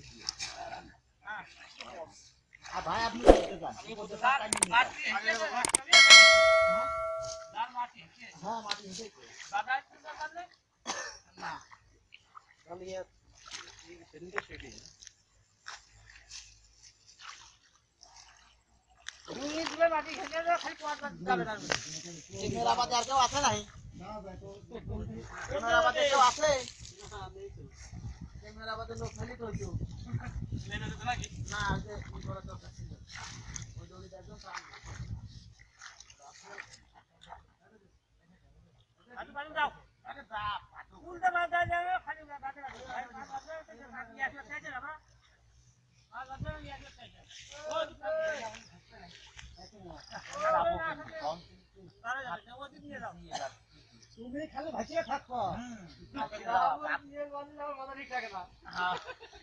भाई आपने बोलते जान ये बोलते माटी दाल माटी हां माटी है दादा इसका कर ले ना कल ये सेंडे शेडी ये दिले माटी खेले तो खाली क्वाट जाबे ना मेरा बाजार के আছে नहीं ना बेटो मेरा बाजार के আছে हां नहीं मेरा बाजार लोग खाली तो जो लेने तो ना ना आगे बड़ा तो वो जोड़ी एकदम काम अभी बाजू जाओ अरे बाप उल्टा बाजार जाओ खाली बाजार ये ऐसे कैसे ना हां बाजार ये ऐसे कैसे তুমি খালি ভাসিয়ে থাকো ये वाली ना मदद नहीं करेगा हां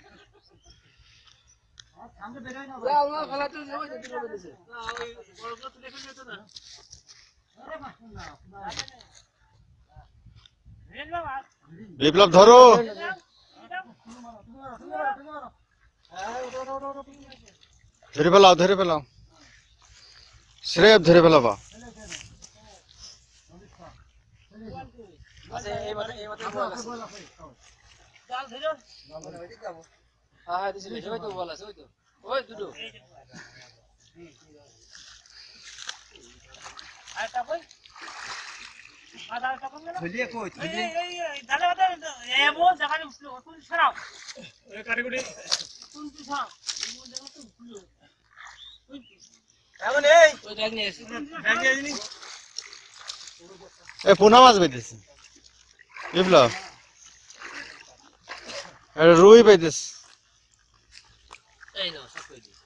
सामने बेरोय ना भाई ना गला तो जो जल्दी बोल दे ना ओई बड़ बड़ तो लेके तो ना अरे मार ना रेल बाबा বিপ্লব ধরো ধরে ফেলাও শ্রেব ধরে ফেলাবা আচ্ছা এই মত চাল ধরো হ্যাঁ হ্যাঁ দিছি ওই তো বল আছে ওই তো ওই দুটো আটা কই আটা কই না ধলিয়ে কই এই দালে এ বল জায়গা উঠলো কোন ছড়াও ওই কারিগরি কোন ছড়াও এই জায়গা তো উঠলো এখন এই ওই ব্যাগ নিয়ে এসে ব্যাগ নিয়ে আসিনি এ পোনা মাছ পাইতেছে বিপ্লব এটা রুই পাইতেছে এই নাও সব কই দি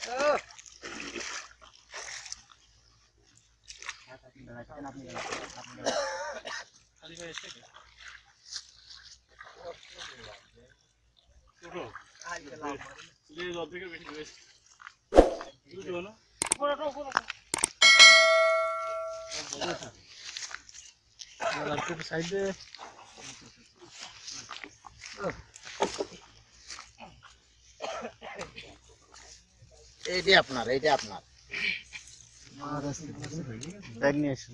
খালি করে এসে ছোটো আই গেলাম ये दो থেকে বেশি বেশি দুটো না পুরো পুরো সাইডে এইটা আপনার ব্যাগ নিয়ে আসুন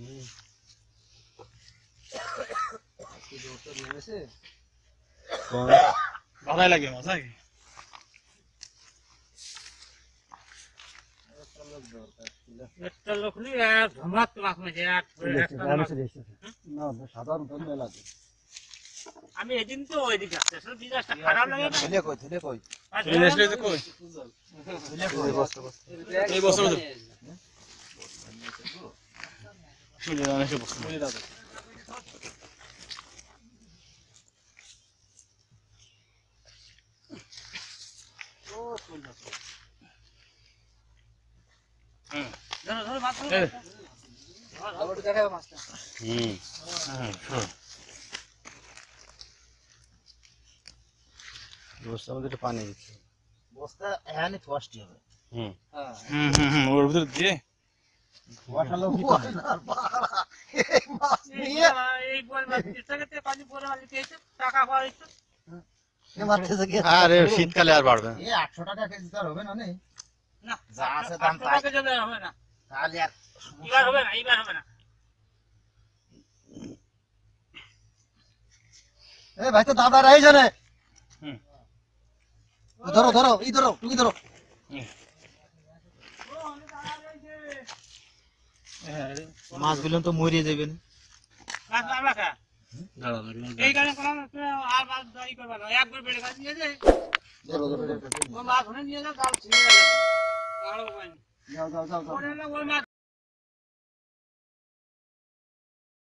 ভালোই লাগে মাছ নাকি একটা লোকলি এক ধমাত মাছ মেছে এক না সাধারণ মেলা আমি এদিন তো ওইদিকে আসছে সব বিজাসটা খারাপ লাগে না ধুলে কই এই নেসলে তো কই এই বছর তো শুনে না এসে বসে শুনে দাও ও সুন্দর ধরো মাছ ধরো আবার দেখাও মাছটা বস্তার মধ্যে পানি দিচ্ছে বস্তা এখানে ফাস্টই হবে ওর ভিতর দিয়ে ওয়াটালো কি এই মাছ নিয়ে এই বল মাছ থেকে পানি পরে মাছ দিয়েছে টাকা পাইছে এ মারতেছে কি আরে শীতকালে আর বাড়বে এই 800 টাকা কেজি তো হবে না না যা আছে দাম তাই কেজি হবে না তাহলে আর এবার হবে না এ ভাই তো দাদা রাই জানে ধরো তুমি ধরো মাছ গুলো তো মরিয়ে যাবে না মাছ আমরা খা এই গানে কোন আর মাছ দাই করবা না একবার বেড়ে গাছ নিয়ে যায় ও মাছ ধরে নিয়ে যাও জাল ছিঁড়ে যাবে তাড়ো ভাই যাও ওরে না ওই মাছ